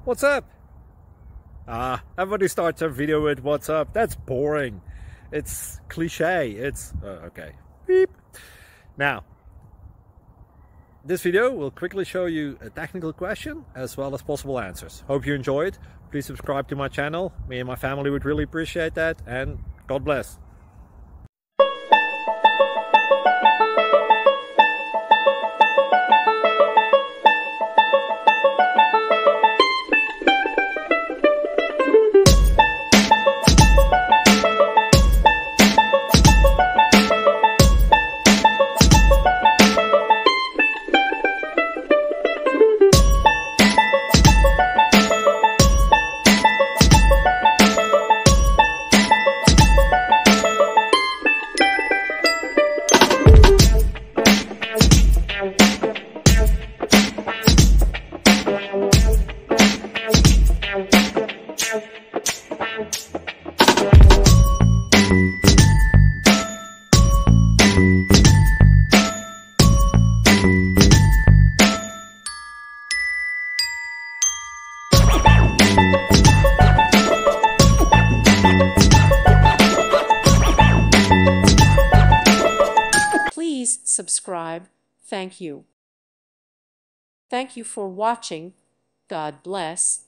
What's up? Everybody starts a video with what's up. That's boring. It's cliche. It's okay. Beep. Now, this video will quickly show you a technical question as well as possible answers. Hope you enjoyed. Please subscribe to my channel. Me and my family would really appreciate that, and God bless. Please subscribe. Thank you. Thank you for watching. God bless.